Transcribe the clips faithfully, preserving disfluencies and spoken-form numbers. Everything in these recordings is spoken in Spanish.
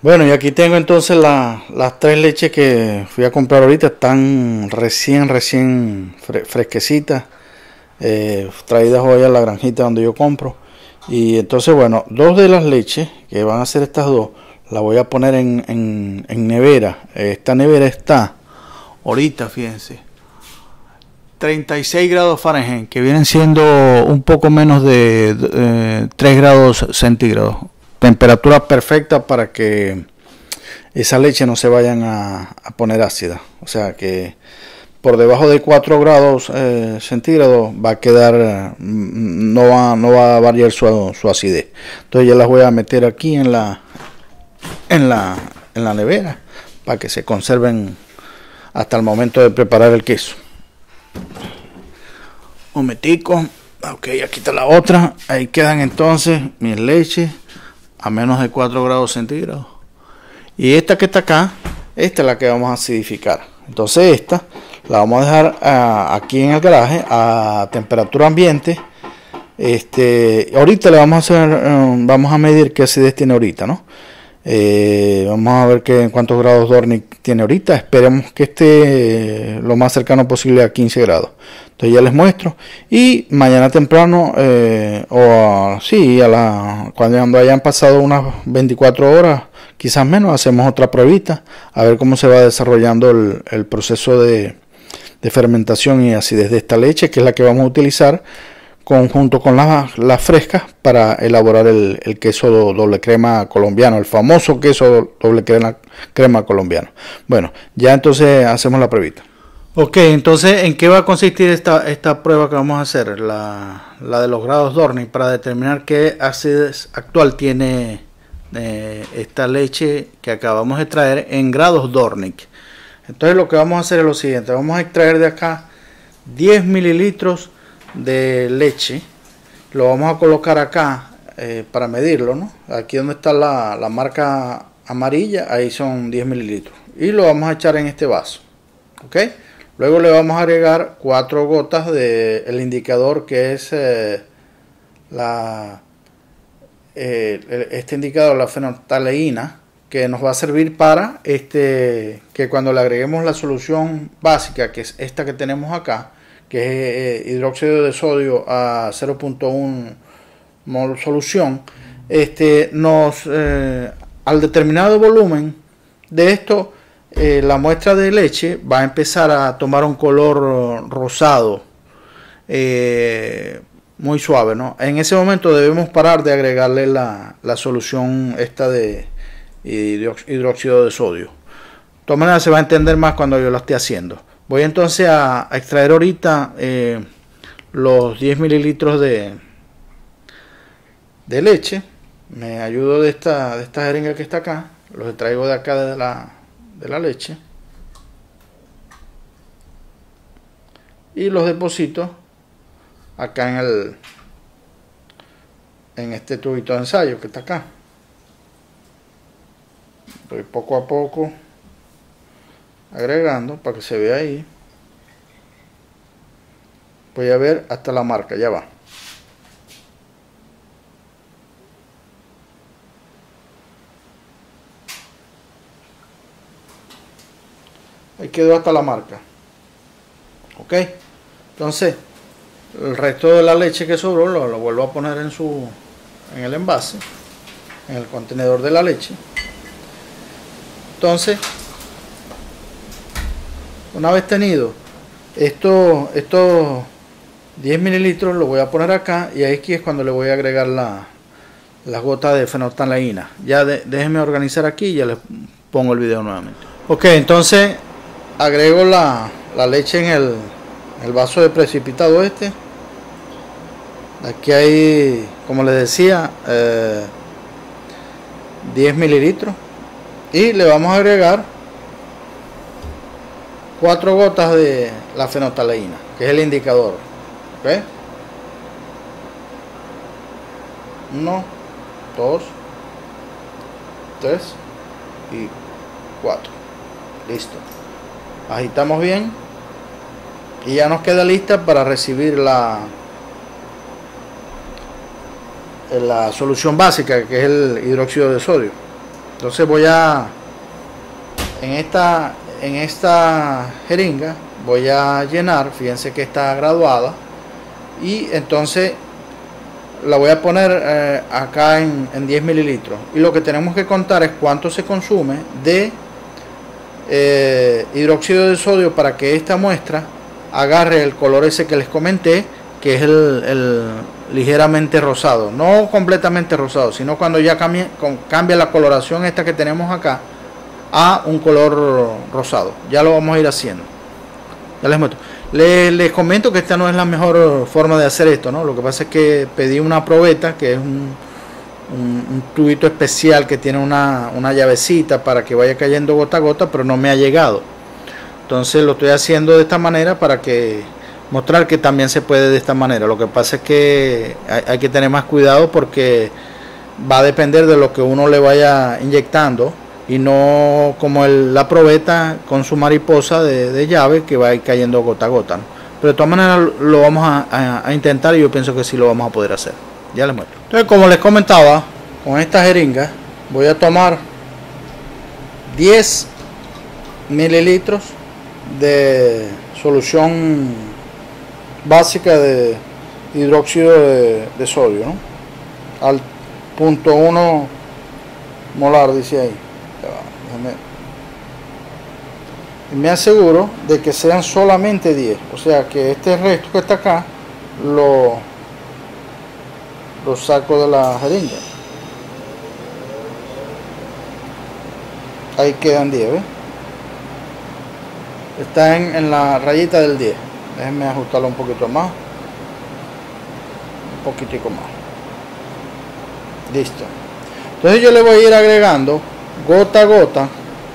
Bueno, y aquí tengo entonces la- las tres leches que fui a comprar ahorita. Están recién, recién fre- fresquecitas, eh, traídas hoy a la granjita donde yo compro. Y entonces, bueno, dos de las leches, que van a ser estas dos, las voy a poner en, en, en nevera. Esta nevera está, ahorita, fíjense, treinta y seis grados Fahrenheit, que vienen siendo un poco menos de eh, tres grados centígrados. Temperatura perfecta para que esa leche no se vayan a, a poner ácida. O sea que por debajo de cuatro grados eh, centígrados va a quedar, mm, no va, no va a variar su, su acidez. Entonces ya las voy a meter aquí en la, en la, en la nevera para que se conserven hasta el momento de preparar el queso. Un momentico. Ok, aquí está la otra. Ahí quedan entonces mis leches a menos de cuatro grados centígrados. Y esta que está acá, esta es la que vamos a acidificar. Entonces esta la vamos a dejar uh, aquí en el garaje a temperatura ambiente. Este, ahorita le vamos a hacer, um, vamos a medir qué acidez tiene ahorita, ¿no? Eh, vamos a ver que, cuántos grados Dornick tiene ahorita. Esperemos que esté eh, lo más cercano posible a quince grados. Entonces ya les muestro. Y mañana temprano, eh, o a, sí, a la, cuando hayan pasado unas veinticuatro horas, quizás menos, hacemos otra pruebita a ver cómo se va desarrollando el, el proceso de, de fermentación y acidez de esta leche, que es la que vamos a utilizar conjunto con las, las frescas para elaborar el, el queso doble crema colombiano, el famoso queso doble crema, crema colombiano. Bueno, ya entonces hacemos la pruebita. Ok, entonces, ¿en qué va a consistir esta, esta prueba que vamos a hacer? La, la de los grados Dornick, para determinar qué acidez actual tiene eh, esta leche que acabamos de traer en grados Dornick. Entonces lo que vamos a hacer es lo siguiente: vamos a extraer de acá diez mililitros de leche. Lo vamos a colocar acá eh, para medirlo, ¿no? Aquí donde está la, la marca amarilla, ahí son diez mililitros. Y lo vamos a echar en este vaso. ¿Ok? Luego le vamos a agregar cuatro gotas del indicador, que es eh, la, eh, este indicador, la fenolftaleína, que nos va a servir para este, que cuando le agreguemos la solución básica, que es esta que tenemos acá, que es eh, hidróxido de sodio a cero punto uno mol solución, este, nos, eh, al determinado volumen de esto, eh, la muestra de leche va a empezar a tomar un color rosado, eh, muy suave, ¿no? En ese momento debemos parar de agregarle la, la solución esta de hidróxido de sodio. De todas maneras se va a entender más cuando yo lo esté haciendo. Voy entonces a, a extraer ahorita eh, los diez mililitros de, de leche. Me ayudo de esta, de esta jeringa que está acá. Los extraigo de acá de la, de la leche. Y los deposito acá en el en este tubito de ensayo que está acá. Voy poco a poco agregando para que se vea ahí. Voy a ver hasta la marca, ya va. Ahí quedó hasta la marca. Ok, entonces el resto de la leche que sobró lo, lo vuelvo a poner en su en el envase, en el contenedor de la leche. Entonces, una vez tenido esto, estos diez mililitros, lo voy a poner acá, y aquí es cuando le voy a agregar la, las gotas de fenolftaleína. Ya de, déjenme organizar aquí y ya les pongo el video nuevamente. Ok, entonces agrego la, la leche en el, el vaso de precipitado este. Aquí hay, como les decía, eh, diez mililitros. Y le vamos a agregar cuatro gotas de la fenolftaleína, que es el indicador. ¿Ok? Uno, dos, tres y cuatro. Listo. Agitamos bien y ya nos queda lista para recibir la la solución básica, que es el hidróxido de sodio. Entonces voy a en esta en esta jeringa voy a llenar, fíjense que está graduada, y entonces la voy a poner eh, acá en, en diez mililitros, y lo que tenemos que contar es cuánto se consume de eh, hidróxido de sodio para que esta muestra agarre el color ese que les comenté, que es el, el ligeramente rosado, no completamente rosado, sino cuando ya cambia, con, cambia la coloración esta que tenemos acá a un color rosado. Ya lo vamos a ir haciendo, ya les muestro. Les, les comento que esta no es la mejor forma de hacer esto, ¿no? Lo que pasa es que pedí una probeta, que es un, un, un tubito especial que tiene una, una llavecita para que vaya cayendo gota a gota, pero no me ha llegado. Entonces lo estoy haciendo de esta manera para que mostrar que también se puede de esta manera. Lo que pasa es que hay, hay que tener más cuidado porque va a depender de lo que uno le vaya inyectando, y no como el, la probeta con su mariposa de, de llave que va a ir cayendo gota a gota, ¿no? Pero de todas maneras lo vamos a, a, a intentar, y yo pienso que sí lo vamos a poder hacer. Ya les muestro. Entonces, como les comentaba, con esta jeringa voy a tomar diez mililitros de solución básica de hidróxido de, de sodio, ¿no? Al punto uno molar, dice ahí. Y me aseguro de que sean solamente diez, o sea que este resto que está acá lo, lo saco de la jeringa. Ahí quedan diez, ¿ves? Está en, en la rayita del diez. Déjenme ajustarlo un poquito más, un poquitico más. Listo. Entonces yo le voy a ir agregando gota a gota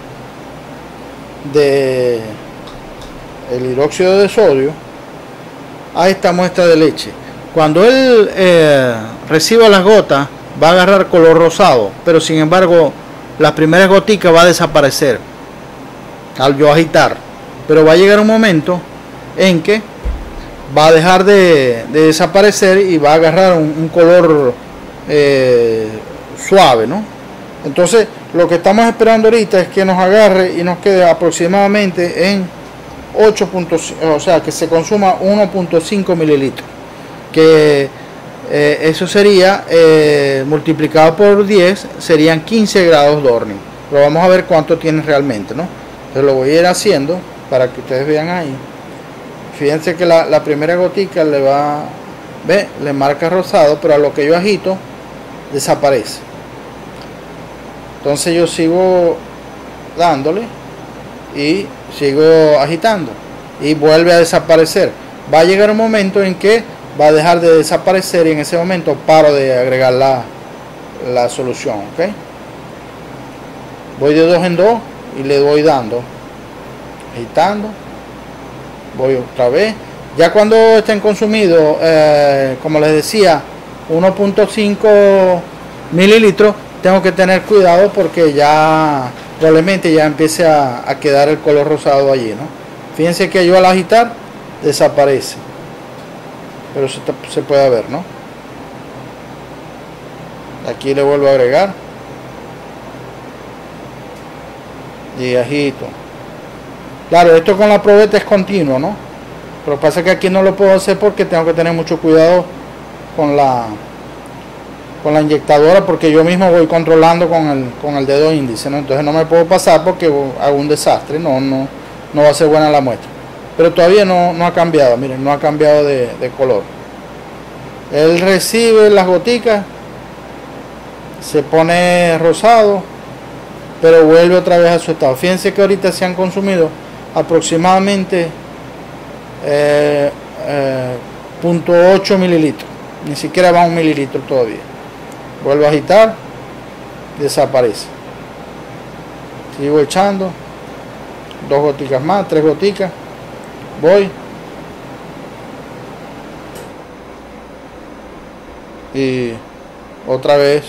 de el hidróxido de sodio a esta muestra de leche. Cuando él eh, reciba las gotas, va a agarrar color rosado, pero sin embargo las primeras goticas va a desaparecer al yo agitar, pero va a llegar un momento en que va a dejar de, de desaparecer y va a agarrar un, un color eh, suave, ¿no? Entonces lo que estamos esperando ahorita es que nos agarre y nos quede aproximadamente en ocho punto cinco, o sea que se consuma uno punto cinco mililitros, que eh, eso sería eh, multiplicado por diez, serían quince grados de Dorning. Pero vamos a ver cuánto tiene realmente, ¿no? Entonces lo voy a ir haciendo para que ustedes vean ahí. Fíjense que la, la primera gotica le va, ve, le marca rosado, pero a lo que yo agito desaparece. Entonces yo sigo dándole y sigo agitando y vuelve a desaparecer. Va a llegar un momento en que va a dejar de desaparecer, y en ese momento paro de agregar la, la solución, ¿ok? Voy de dos en dos y le voy dando, agitando, voy otra vez. Ya cuando estén consumidos, eh, como les decía, uno punto cinco mililitros, tengo que tener cuidado porque ya probablemente ya empiece a, a quedar el color rosado allí, ¿no? Fíjense que yo al agitar desaparece, pero se, se puede ver, ¿no? Aquí le vuelvo a agregar y agito. Claro, esto con la probeta es continuo, ¿no? Pero pasa que aquí no lo puedo hacer porque tengo que tener mucho cuidado con la con la inyectadora, porque yo mismo voy controlando con el, con el dedo índice, ¿no? Entonces no me puedo pasar porque hago un desastre, no, no, no va a ser buena la muestra. Pero todavía no, no ha cambiado, miren, no ha cambiado de, de color. Él recibe las goticas, se pone rosado, pero vuelve otra vez a su estado. Fíjense que ahorita se han consumido aproximadamente eh, eh, punto ocho mililitros, ni siquiera va a un mililitro todavía. Vuelvo a agitar, desaparece. Sigo echando dos goticas más, tres goticas, voy y otra vez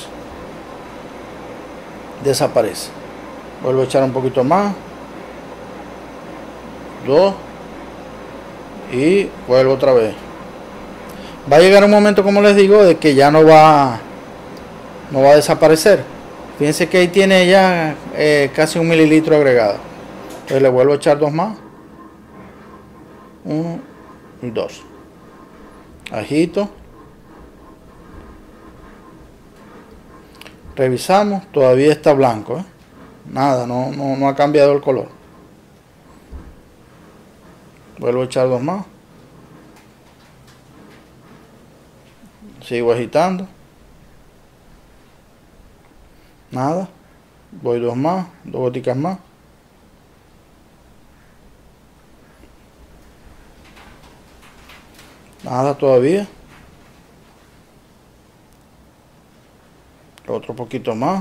desaparece. Vuelvo a echar un poquito más, dos, y vuelvo otra vez. Va a llegar un momento, como les digo, de que ya no va no va a desaparecer. Fíjense que ahí tiene ya eh, casi un mililitro agregado. Entonces le vuelvo a echar dos más. Uno y dos. Ajito. Revisamos, todavía está blanco, ¿eh? Nada, no, no, no ha cambiado el color. Vuelvo a echar dos más. Sigo agitando. Nada. Voy dos más, dos goticas más. Nada todavía. Otro poquito más.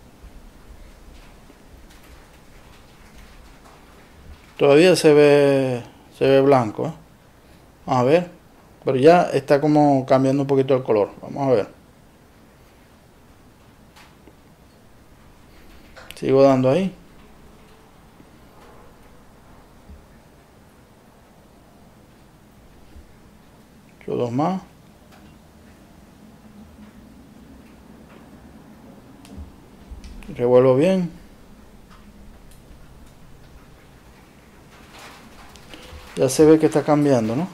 Todavía se ve se ve blanco, ¿eh? Vamos a ver. Pero ya está como cambiando un poquito el color. Vamos a ver. Sigo dando ahí. Echo dos más. Revuelvo bien. Ya se ve que está cambiando, ¿no?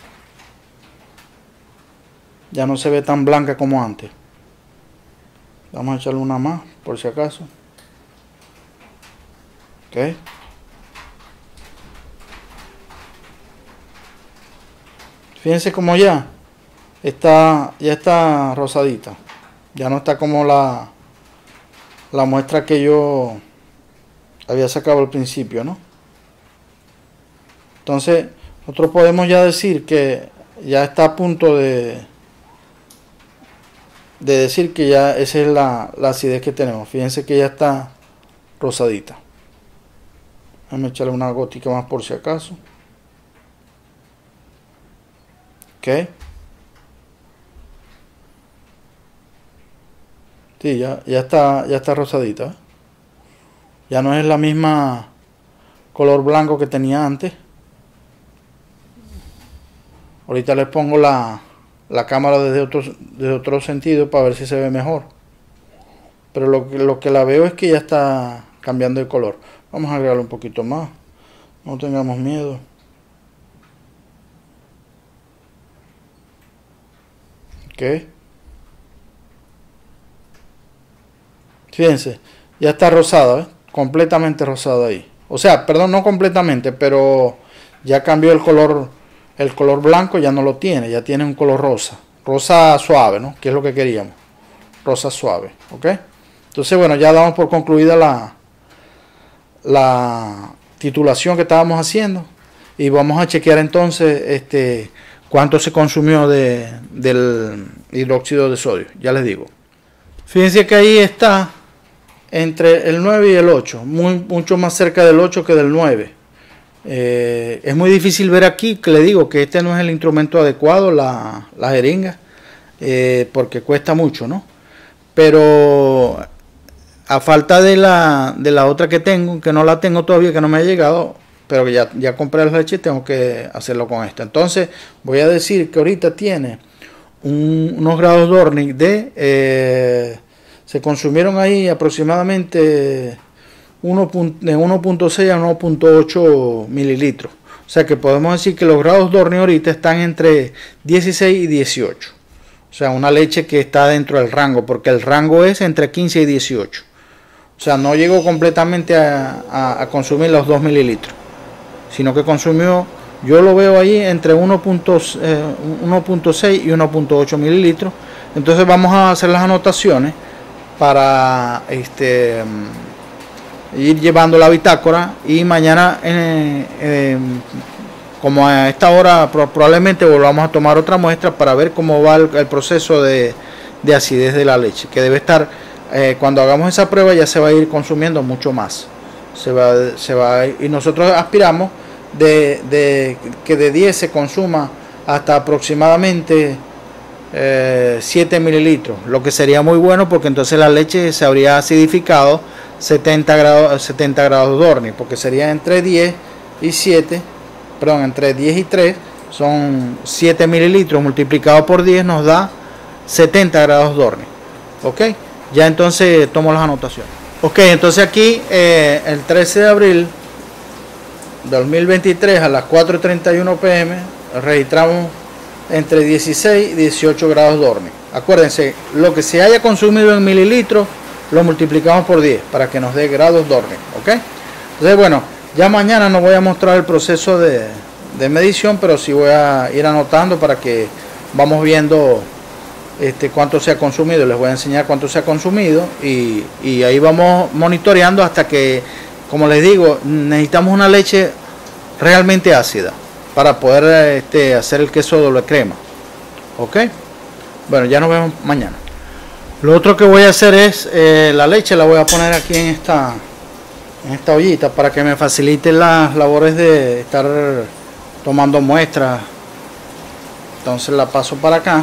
Ya no se ve tan blanca como antes. Vamos a echarle una más, por si acaso. Ok. Fíjense como ya está, ya está rosadita. Ya no está como la, la muestra que yo había sacado al principio, ¿no? Entonces, nosotros podemos ya decir que ya está a punto de, de decir que ya esa es la, la acidez que tenemos. Fíjense que ya está rosadita. Déjame echarle una gotica más por si acaso. Ok. Sí, ya, ya está, ya está rosadita, ¿eh? Ya no es la misma color blanco que tenía antes. Ahorita les pongo la, la cámara desde otro, desde otro sentido para ver si se ve mejor. Pero lo, lo que la veo es que ya está cambiando de color. Vamos a agregarle un poquito más. No tengamos miedo. Ok. Fíjense, ya está rosada, ¿eh? Completamente rosada ahí. O sea, perdón, no completamente, pero ya cambió el color. El color blanco ya no lo tiene, ya tiene un color rosa. Rosa suave, ¿no? Que es lo que queríamos. Rosa suave, ¿ok? Entonces, bueno, ya damos por concluida la, la titulación que estábamos haciendo. Y vamos a chequear entonces este, cuánto se consumió de, del hidróxido de sodio. Ya les digo. Fíjense que ahí está entre el nueve y el ocho. Muy, mucho más cerca del ocho que del nueve. Eh, es muy difícil ver aquí, que le digo que este no es el instrumento adecuado, la, la jeringa, eh, porque cuesta mucho, ¿no? Pero a falta de la, de la otra que tengo, que no la tengo todavía, que no me ha llegado, pero que ya, ya compré la leche, tengo que hacerlo con esta. Entonces voy a decir que ahorita tiene un, unos grados Dornick de, eh, se consumieron ahí aproximadamente de uno punto seis a uno punto ocho mililitros. O sea que podemos decir que los grados Dornick ahorita están entre dieciséis y dieciocho. O sea, una leche que está dentro del rango, porque el rango es entre quince y dieciocho. O sea, no llegó completamente a, a, a consumir los dos mililitros, sino que consumió, yo lo veo ahí entre uno punto seis y uno punto ocho mililitros. Entonces vamos a hacer las anotaciones para este ir llevando la bitácora, y mañana eh, eh, como a esta hora probablemente volvamos a tomar otra muestra para ver cómo va el, el proceso de, de acidez de la leche, que debe estar eh, cuando hagamos esa prueba ya se va a ir consumiendo mucho más, se va, se va a ir, y nosotros aspiramos de, de que de diez se consuma hasta aproximadamente eh, siete mililitros, lo que sería muy bueno, porque entonces la leche se habría acidificado setenta grados, setenta grados Dornick, porque sería entre diez y siete, perdón, entre diez y tres, son siete mililitros multiplicado por diez, nos da setenta grados Dornick. Ok, ya entonces tomo las anotaciones. Ok, entonces aquí eh, el trece de abril dos mil veintitrés a las cuatro y treinta y uno p m registramos entre dieciséis y dieciocho grados Dornier. Acuérdense, lo que se haya consumido en mililitros lo multiplicamos por diez para que nos dé grados Dornier. Ok, entonces bueno, ya mañana no voy a mostrar el proceso de, de medición, pero sí voy a ir anotando para que vamos viendo este, cuánto se ha consumido. Les voy a enseñar cuánto se ha consumido y, y ahí vamos monitoreando hasta que, como les digo, necesitamos una leche realmente ácida para poder este, hacer el queso doble crema. Ok, bueno, ya nos vemos mañana. Lo otro que voy a hacer es eh, la leche la voy a poner aquí en esta en esta ollita para que me facilite las labores de estar tomando muestras. Entonces la paso para acá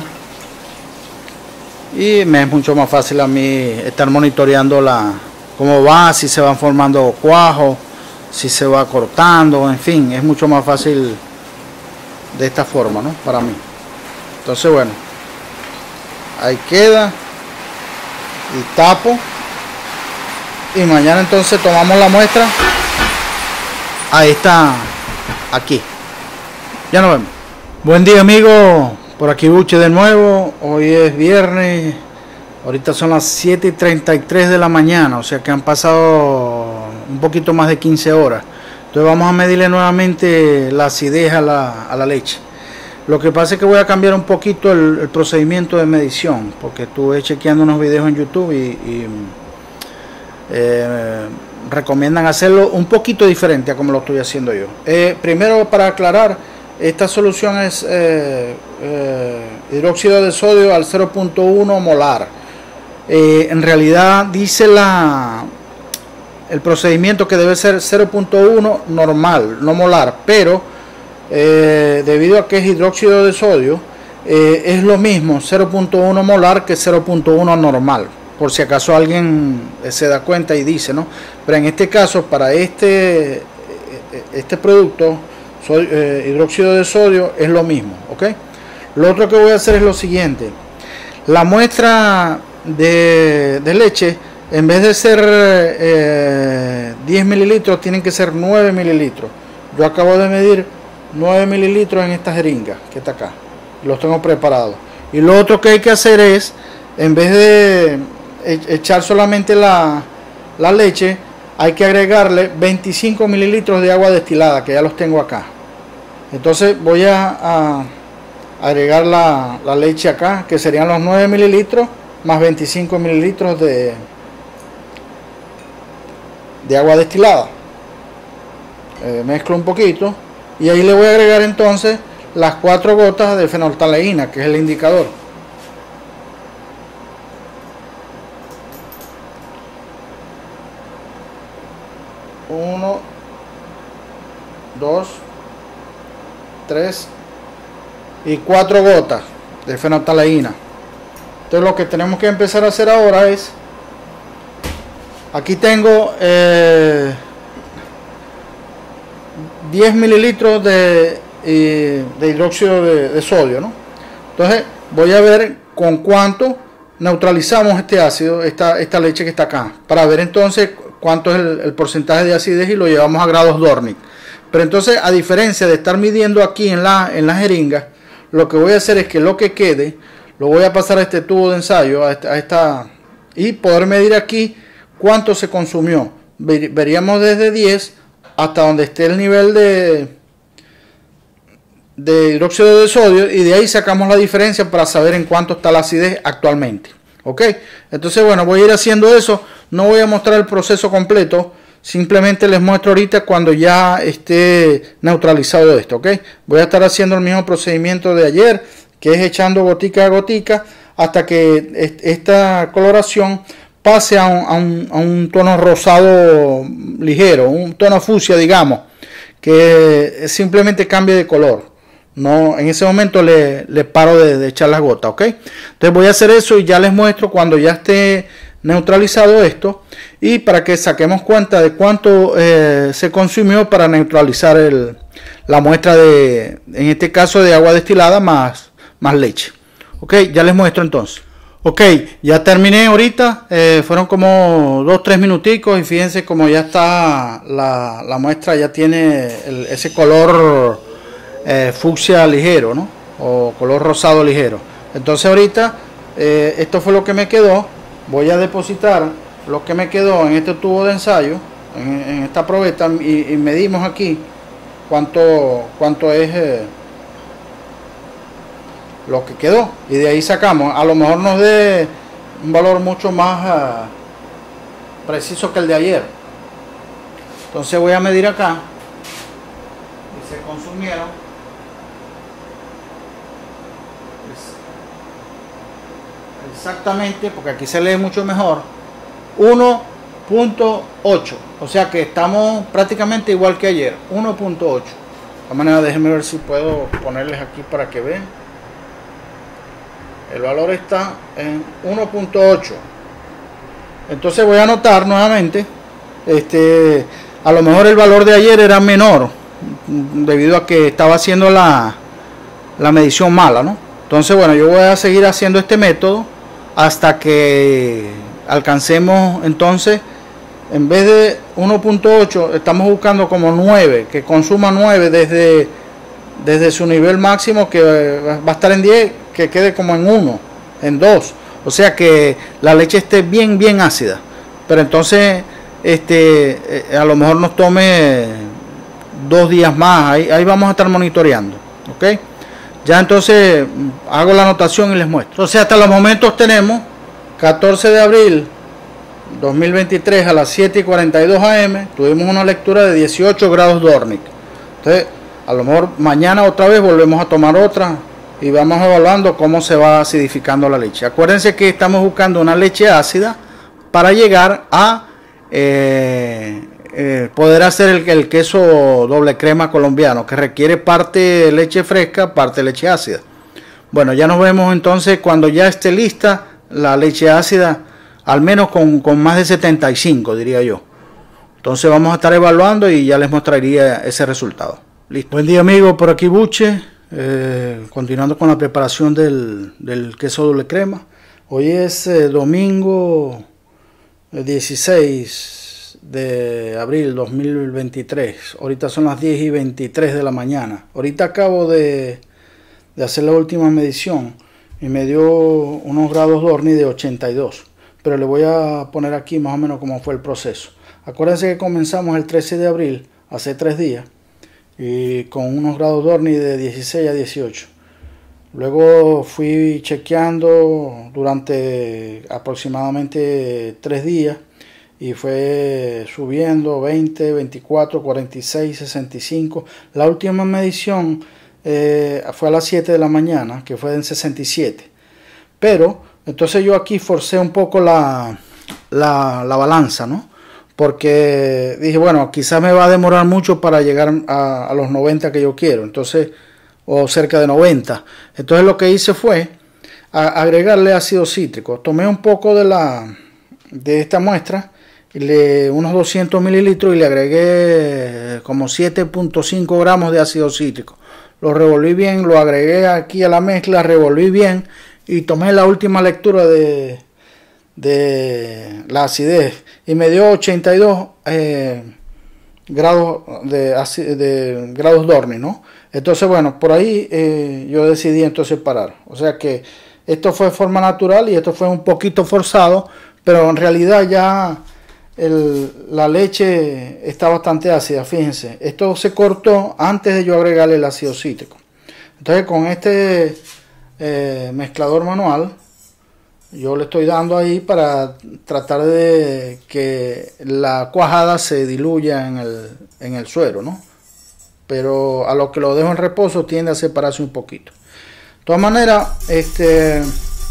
y me es mucho más fácil a mí estar monitoreando la cómo va, si se van formando cuajos, si se va cortando, en fin, es mucho más fácil de esta forma, ¿no? Para mí. Entonces bueno, ahí queda y tapo y mañana entonces tomamos la muestra. Ahí está, aquí. Ya nos vemos. Buen día, amigos, por aquí Buche de nuevo. Hoy es viernes, ahorita son las siete y treinta y tres de la mañana, o sea que han pasado un poquito más de quince horas. Entonces vamos a medirle nuevamente la acidez a la, a la leche. Lo que pasa es que voy a cambiar un poquito el, el procedimiento de medición, porque estuve chequeando unos videos en YouTube y, y eh, recomiendan hacerlo un poquito diferente a como lo estoy haciendo yo. Eh, primero, para aclarar, esta solución es eh, eh, hidróxido de sodio al cero punto uno molar. Eh, en realidad dice la el procedimiento que debe ser cero punto uno normal, no molar, pero eh, debido a que es hidróxido de sodio, eh, es lo mismo cero punto uno molar que cero punto uno normal, por si acaso alguien se da cuenta y dice, ¿no? Pero en este caso, para este, este producto, soy, eh, hidróxido de sodio es lo mismo, ¿ok? Lo otro que voy a hacer es lo siguiente: la muestra de, de leche, en vez de ser eh, diez mililitros, tienen que ser nueve mililitros. Yo acabo de medir nueve mililitros en esta jeringa que está acá, los tengo preparados. Y lo otro que hay que hacer es, en vez de echar solamente la, la leche, hay que agregarle veinticinco mililitros de agua destilada, que ya los tengo acá. Entonces voy a, a agregar la, la leche acá, que serían los nueve mililitros más veinticinco mililitros de, de agua destilada. Eh, mezclo un poquito y ahí le voy a agregar entonces las cuatro gotas de fenolftaleína, que es el indicador. Uno, dos, tres y cuatro gotas de fenolftaleína. Entonces lo que tenemos que empezar a hacer ahora es, aquí tengo eh, diez mililitros de, de hidróxido de, de sodio, ¿no? Entonces voy a ver con cuánto neutralizamos este ácido, esta, esta leche que está acá, para ver entonces cuánto es el, el porcentaje de acidez y lo llevamos a grados Dornier. Pero entonces, a diferencia de estar midiendo aquí en la, en la jeringa, lo que voy a hacer es que lo que quede lo voy a pasar a este tubo de ensayo, a esta, a esta y poder medir aquí cuánto se consumió. Ver, veríamos desde diez hasta donde esté el nivel de, de hidróxido de sodio, y de ahí sacamos la diferencia para saber en cuánto está la acidez actualmente. Ok, entonces bueno, voy a ir haciendo eso. No voy a mostrar el proceso completo, simplemente les muestro ahorita cuando ya esté neutralizado esto. Ok, voy a estar haciendo el mismo procedimiento de ayer, que es echando gotica a gotica hasta que esta coloración pase a un, a un, a un tono rosado ligero, un tono fucsia, digamos, que simplemente cambie de color. No, en ese momento le, le paro de, de echar las gotas, ¿ok? Entonces voy a hacer eso y ya les muestro cuando ya esté neutralizado esto, y para que saquemos cuenta de cuánto eh, se consumió para neutralizar el, la muestra de, en este caso, de agua destilada más, más leche. Ok, ya les muestro entonces. Ok, ya terminé ahorita, eh, fueron como dos tres minuticos y fíjense como ya está la, la muestra, ya tiene el, ese color eh, fucsia ligero, ¿no? O color rosado ligero. Entonces ahorita eh, esto fue lo que me quedó. Voy a depositar lo que me quedó en este tubo de ensayo, en, en esta probeta, y, y medimos aquí cuánto, cuánto es eh, lo que quedó, y de ahí sacamos. A lo mejor nos dé un valor mucho más uh, preciso que el de ayer. Entonces voy a medir acá y se consumieron exactamente, porque aquí se lee mucho mejor, uno punto ocho, o sea que estamos prácticamente igual que ayer, uno punto ocho. De esta manera déjenme ver si puedo ponerles aquí para que vean. El valor está en uno punto ocho. Entonces voy a anotar nuevamente, este, a lo mejor el valor de ayer era menor debido a que estaba haciendo la, la medición mala, ¿no? Entonces bueno, yo voy a seguir haciendo este método hasta que alcancemos, entonces en vez de uno punto ocho estamos buscando como nueve, que consuma nueve desde, desde su nivel máximo, que va a estar en diez, que quede como en uno, en dos, o sea que la leche esté bien bien ácida. Pero entonces este a lo mejor nos tome dos días más, ahí, ahí vamos a estar monitoreando, ok. Ya entonces hago la anotación y les muestro. Entonces hasta los momentos tenemos catorce de abril dos mil veintitrés a las siete y cuarenta y dos a eme, tuvimos una lectura de dieciocho grados Dornick. Entonces a lo mejor mañana otra vez volvemos a tomar otra y vamos evaluando cómo se va acidificando la leche. Acuérdense que estamos buscando una leche ácida para llegar a eh, eh, poder hacer el, el queso doble crema colombiano, que requiere parte leche fresca, parte leche ácida. Bueno, ya nos vemos entonces cuando ya esté lista la leche ácida, al menos con, con más de setenta y cinco, diría yo. Entonces vamos a estar evaluando y ya les mostraría ese resultado. Listo. Buen día, amigos, por aquí Buche, eh, continuando con la preparación del, del queso doble crema. Hoy es eh, domingo dieciséis de abril dos mil veintitrés. Ahorita son las diez y veintitrés de la mañana. Ahorita acabo de, de hacer la última medición y me dio unos grados Dornick de ochenta y dos. Pero le voy a poner aquí más o menos cómo fue el proceso. Acuérdense que comenzamos el trece de abril, hace tres días, y con unos grados Dornick de dieciséis a dieciocho. Luego fui chequeando durante aproximadamente tres días y fue subiendo veinte, veinticuatro, cuarenta y seis, sesenta y cinco. La última medición eh, fue a las siete de la mañana, que fue en sesenta y siete. Pero entonces yo aquí forcé un poco la, la, la balanza, ¿no? Porque dije, bueno, quizás me va a demorar mucho para llegar a, a los noventa que yo quiero. Entonces, o cerca de noventa. Entonces lo que hice fue a, agregarle ácido cítrico. Tomé un poco de la de esta muestra, y le, unos doscientos mililitros, y le agregué como siete punto cinco gramos de ácido cítrico. Lo revolví bien, lo agregué aquí a la mezcla, revolví bien y tomé la última lectura de, de la acidez y me dio ochenta y dos eh, grados de, de grados Dornick, ¿no? Entonces, bueno, por ahí eh, yo decidí entonces parar. O sea que esto fue de forma natural y esto fue un poquito forzado, pero en realidad ya el, la leche está bastante ácida, fíjense. Esto se cortó antes de yo agregarle el ácido cítrico. Entonces con este eh, mezclador manual, yo le estoy dando ahí para tratar de que la cuajada se diluya en el, en el suero, ¿no? Pero a lo que lo dejo en reposo tiende a separarse un poquito. De todas maneras, este,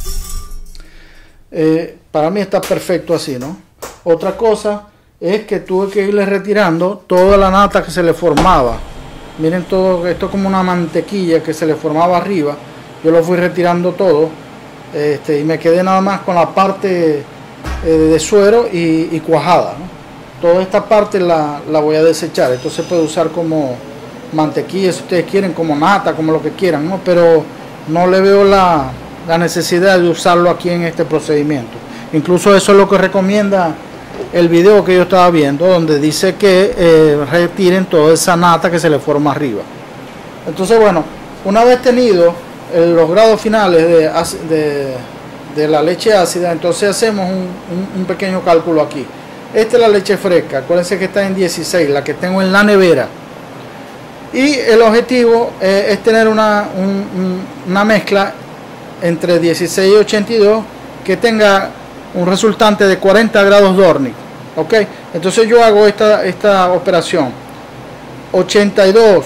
eh, para mí está perfecto así, ¿no? Otra cosa es que tuve que irle retirando toda la nata que se le formaba. Miren todo, esto es como una mantequilla que se le formaba arriba. Yo lo fui retirando todo, este, y me quedé nada más con la parte eh, de suero y, y cuajada, ¿no? Toda esta parte la, la voy a desechar. Esto se puede usar como mantequilla si ustedes quieren, como nata, como lo que quieran, ¿no? Pero no le veo la, la necesidad de usarlo aquí en este procedimiento. Incluso eso es lo que recomienda el video que yo estaba viendo, donde dice que eh, retiren toda esa nata que se le forma arriba. Entonces, bueno, una vez tenido eh, los grados finales de, de, de la leche ácida, entonces hacemos un, un, un pequeño cálculo aquí. Esta es la leche fresca, acuérdense que está en dieciséis, la que tengo en la nevera. Y el objetivo eh, es tener una, un, una mezcla entre dieciséis y ochenta y dos que tenga un resultante de cuarenta grados Dornick. Ok, entonces yo hago esta, esta operación. ochenta y dos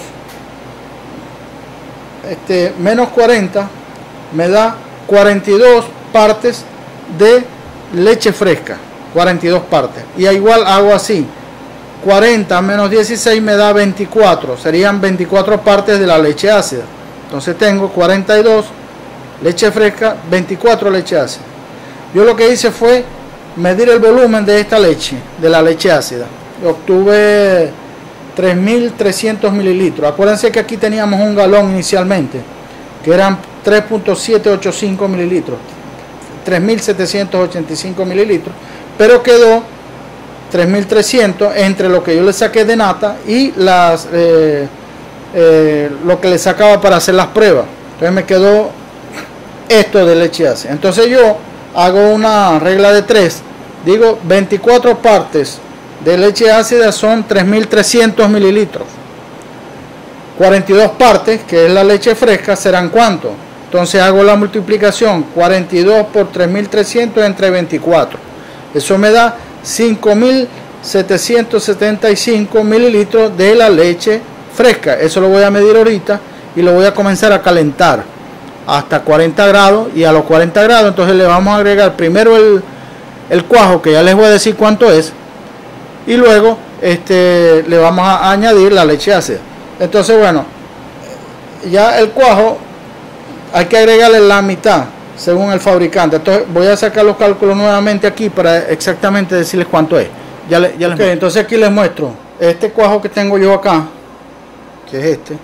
este, menos cuarenta me da cuarenta y dos partes de leche fresca. cuarenta y dos partes. Y igual hago así. cuarenta menos dieciséis me da veinticuatro. Serían veinticuatro partes de la leche ácida. Entonces tengo cuarenta y dos leche fresca, veinticuatro leche ácida. Yo lo que hice fue medir el volumen de esta leche, de la leche ácida. Obtuve tres mil trescientos mililitros. Acuérdense que aquí teníamos un galón inicialmente, que eran tres punto setecientos ochenta y cinco mililitros. tres mil setecientos ochenta y cinco mililitros. Pero quedó tres mil trescientos entre lo que yo le saqué de nata y las eh, eh, lo que le sacaba para hacer las pruebas. Entonces me quedó esto de leche ácida. Entonces yo hago una regla de tres, digo veinticuatro partes de leche ácida son tres mil trescientos mililitros. cuarenta y dos partes, que es la leche fresca, serán ¿cuánto? Entonces hago la multiplicación, cuarenta y dos por tres mil trescientos entre veinticuatro. Eso me da cinco mil setecientos setenta y cinco mililitros de la leche fresca. Eso lo voy a medir ahorita y lo voy a comenzar a calentar hasta cuarenta grados, y a los cuarenta grados entonces le vamos a agregar primero el, el cuajo, que ya les voy a decir cuánto es, y luego este, le vamos a añadir la leche ácida. Entonces, bueno, ya el cuajo hay que agregarle la mitad según el fabricante. Entonces voy a sacar los cálculos nuevamente aquí para exactamente decirles cuánto es. Ya, le, ya les okay, entonces aquí les muestro este cuajo que tengo yo acá, que es este.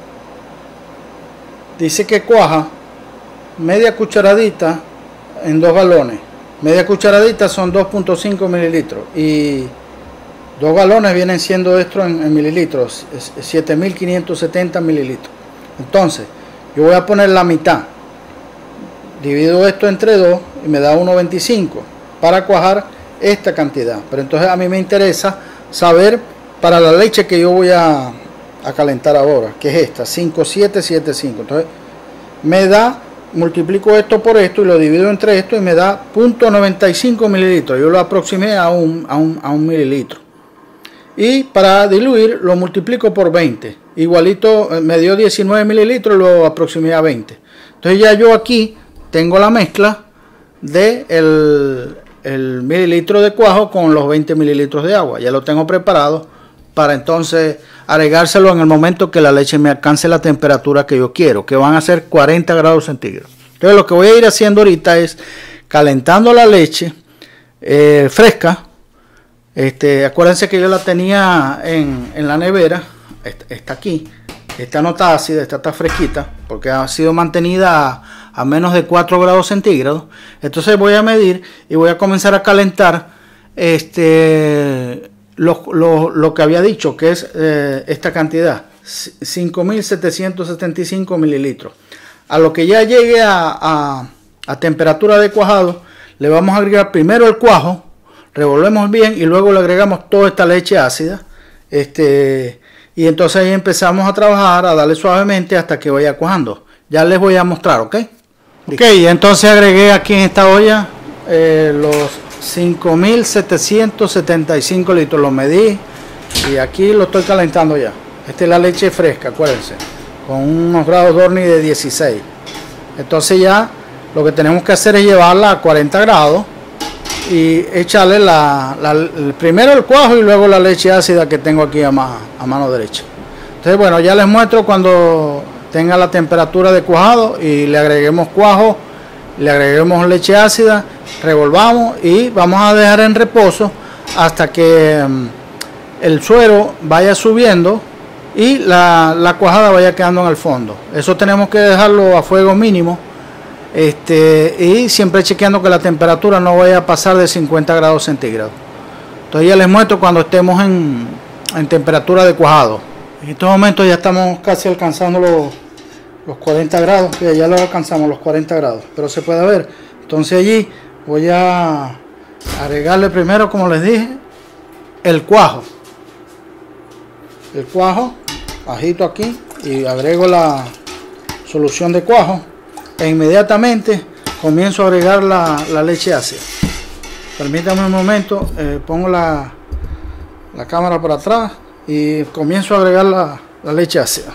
Dice que cuaja media cucharadita en dos galones. Media cucharadita son dos punto cinco mililitros y dos galones vienen siendo esto en, en mililitros, siete mil quinientos setenta mililitros. Entonces yo voy a poner la mitad, divido esto entre dos y me da uno punto veinticinco para cuajar esta cantidad. Pero entonces a mí me interesa saber para la leche que yo voy a, a calentar ahora, que es esta, cinco mil setecientos setenta y cinco. Entonces me da, multiplico esto por esto y lo divido entre esto y me da cero punto noventa y cinco mililitros. Yo lo aproximé a un, a un, a un mililitro. Y para diluir lo multiplico por veinte. Igualito me dio diecinueve mililitros, lo aproximé a veinte. Entonces ya yo aquí tengo la mezcla de el, el mililitro de cuajo con los veinte mililitros de agua. Ya lo tengo preparado para entonces agregárselo en el momento que la leche me alcance la temperatura que yo quiero, que van a ser cuarenta grados centígrados. Entonces lo que voy a ir haciendo ahorita es calentando la leche eh, fresca. Este, acuérdense que yo la tenía en, en la nevera, está, está aquí, esta no está ácida, esta está fresquita, porque ha sido mantenida a, a menos de cuatro grados centígrados. Entonces voy a medir y voy a comenzar a calentar este, lo, lo, lo que había dicho, que es eh, esta cantidad, cinco mil setecientos setenta y cinco mililitros. A lo que ya llegue a, a, a temperatura de cuajado, le vamos a agregar primero el cuajo, revolvemos bien y luego le agregamos toda esta leche ácida, este, y entonces ahí empezamos a trabajar, a darle suavemente hasta que vaya cuajando. Ya les voy a mostrar, ¿ok? Ok, entonces agregué aquí en esta olla eh, los cinco mil setecientos setenta y cinco litros, los medí y aquí lo estoy calentando ya. Esta es la leche fresca, acuérdense, con unos grados Dornick de dieciséis. Entonces ya lo que tenemos que hacer es llevarla a cuarenta grados y echarle la, la, el, primero el cuajo y luego la leche ácida que tengo aquí a, ma, a mano derecha. Entonces, bueno, ya les muestro cuando tenga la temperatura de cuajado y le agreguemos cuajo, le agreguemos leche ácida, revolvamos y vamos a dejar en reposo hasta que um, el suero vaya subiendo y la, la cuajada vaya quedando en el fondo. Eso tenemos que dejarlo a fuego mínimo Este, y siempre chequeando que la temperatura no vaya a pasar de cincuenta grados centígrados. Entonces ya les muestro cuando estemos en, en temperatura de cuajado. En estos momentos ya estamos casi alcanzando los, los cuarenta grados, ya, ya lo alcanzamos los cuarenta grados, pero se puede ver. Entonces allí voy a agregarle primero, como les dije, el cuajo. El cuajo, agito aquí y agrego la solución de cuajo e inmediatamente comienzo a agregar la, la leche ácida. Permítanme un momento, eh, pongo la, la cámara por atrás y comienzo a agregar la, la leche ácida.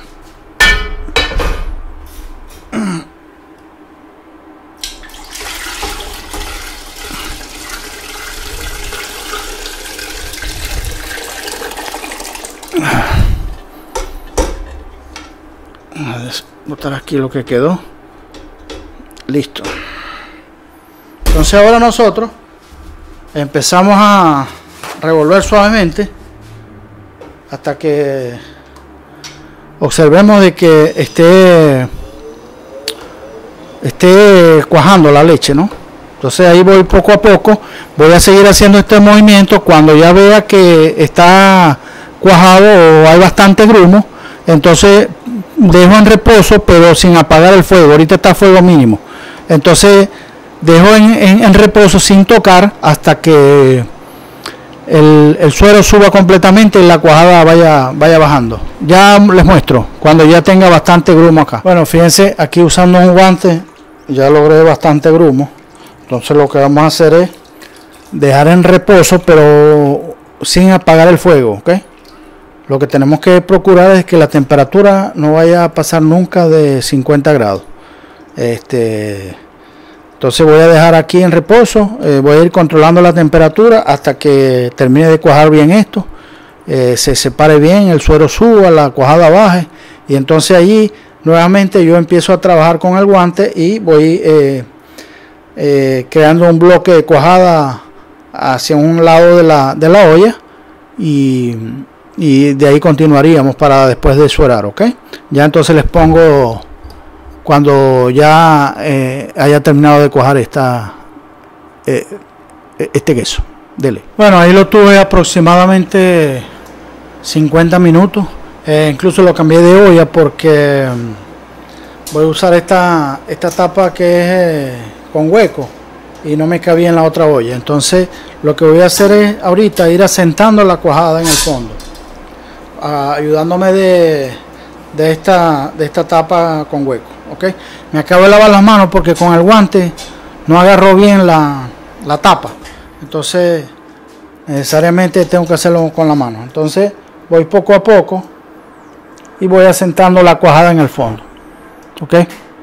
A botar aquí lo que quedó. Listo. Entonces ahora nosotros empezamos a revolver suavemente hasta que observemos de que esté esté cuajando la leche, ¿no? Entonces ahí voy poco a poco, voy a seguir haciendo este movimiento. Cuando ya vea que está cuajado o hay bastante grumo, entonces dejo en reposo, pero sin apagar el fuego. Ahorita está a fuego mínimo, entonces dejo en, en, en reposo sin tocar hasta que el, el suero suba completamente y la cuajada vaya, vaya bajando. Ya les muestro cuando ya tenga bastante grumo acá. Bueno, fíjense, aquí usando un guante ya logré bastante grumo. Entonces lo que vamos a hacer es dejar en reposo, pero sin apagar el fuego, ¿ok? Lo que tenemos que procurar es que la temperatura no vaya a pasar nunca de cincuenta grados. Este, entonces voy a dejar aquí en reposo, eh, voy a ir controlando la temperatura hasta que termine de cuajar bien esto, eh, se separe bien, el suero suba, la cuajada baje, y entonces allí nuevamente yo empiezo a trabajar con el guante y voy eh, eh, creando un bloque de cuajada hacia un lado de la, de la olla, y y de ahí continuaríamos para después de suerar, ¿ok? Ya entonces les pongo cuando ya eh, haya terminado de cuajar esta eh, este queso. Dele. Bueno, ahí lo tuve aproximadamente cincuenta minutos, eh, incluso lo cambié de olla porque voy a usar esta esta tapa que es eh, con hueco y no me cabía en la otra olla. Entonces lo que voy a hacer es ahorita ir asentando la cuajada en el fondo, ayudándome de, de esta de esta tapa con hueco, ¿ok? Me acabo de lavar las manos porque con el guante no agarró bien la, la tapa, entonces necesariamente tengo que hacerlo con la mano. Entonces voy poco a poco y voy asentando la cuajada en el fondo, ¿ok?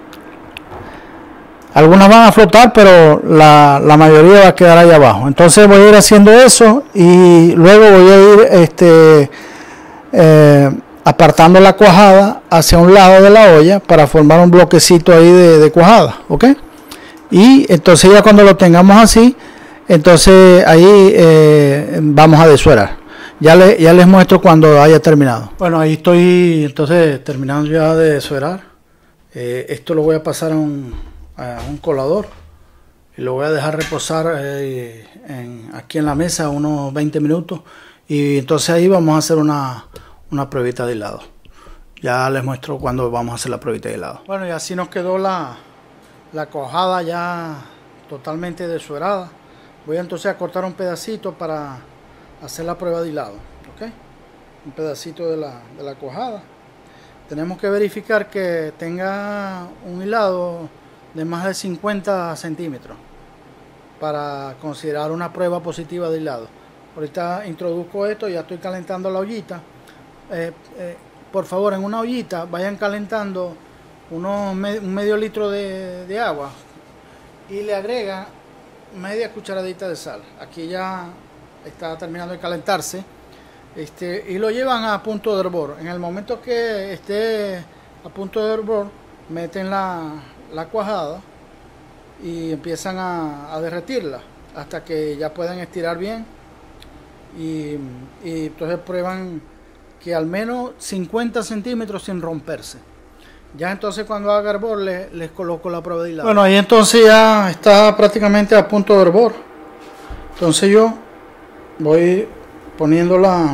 Algunas van a flotar, pero la, la mayoría va a quedar ahí abajo. Entonces voy a ir haciendo eso y luego voy a ir este Eh, apartando la cuajada hacia un lado de la olla para formar un bloquecito ahí de, de cuajada, ¿ok? Y entonces ya cuando lo tengamos así, entonces ahí eh, vamos a desuerar. Ya, le, ya les muestro cuando haya terminado. Bueno, ahí estoy entonces terminando ya de desuerar. Eh, esto lo voy a pasar a un, a un colador y lo voy a dejar reposar eh, en, aquí en la mesa unos veinte minutos. Y entonces ahí vamos a hacer una, una pruebita de helado. Ya les muestro cuando vamos a hacer la pruebita de helado. Bueno, y así nos quedó la, la cuajada ya totalmente desuerada. Voy entonces a cortar un pedacito para hacer la prueba de helado, ¿ok? Un pedacito de la, de la cuajada. Tenemos que verificar que tenga un helado de más de cincuenta centímetros para considerar una prueba positiva de helado. Ahorita introduzco esto, ya estoy calentando la ollita. Eh, eh, por favor, en una ollita vayan calentando unos me, un medio litro de, de agua y le agrega media cucharadita de sal. Aquí ya está terminando de calentarse. Este, y lo llevan a punto de hervor. En el momento que esté a punto de hervor, meten la, la cuajada y empiezan a, a derretirla hasta que ya puedan estirar bien. Y, y entonces prueban que al menos cincuenta centímetros sin romperse. Ya entonces cuando haga hervor les, les coloco la prueba de hilado. Bueno, ahí entonces ya está prácticamente a punto de hervor. Entonces yo voy poniendo la,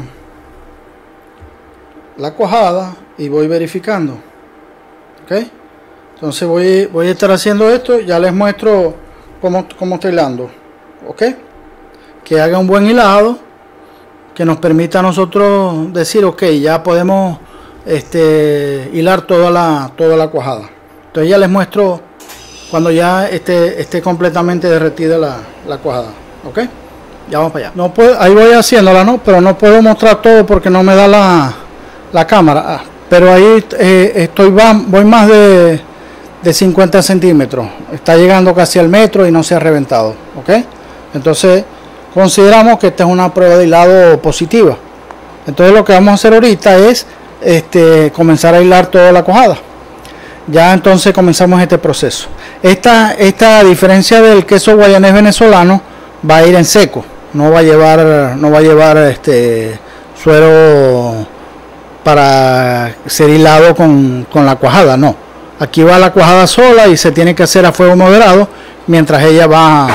la cuajada y voy verificando. ¿Ok? Entonces voy, voy a estar haciendo esto. Ya les muestro cómo, cómo estoy hilando. ¿Ok? Que haga un buen hilado, que nos permita a nosotros decir, ok, ya podemos este, hilar toda la, toda la cuajada. Entonces ya les muestro cuando ya esté, esté completamente derretida la, la cuajada. Ok, ya vamos para allá. No puedo, ahí voy haciéndola, ¿no? Pero no puedo mostrar todo porque no me da la, la cámara. Ah, pero ahí eh, estoy voy más de, de cincuenta centímetros. Está llegando casi al metro y no se ha reventado. Ok, entonces consideramos que esta es una prueba de hilado positiva. Entonces lo que vamos a hacer ahorita es este, comenzar a hilar toda la cuajada. Ya entonces comenzamos este proceso. Esta, esta diferencia del queso guayanés venezolano va a ir en seco. No va a llevar, no va a llevar este suero para ser hilado con, con la cuajada. No. Aquí va la cuajada sola y se tiene que hacer a fuego moderado mientras ella va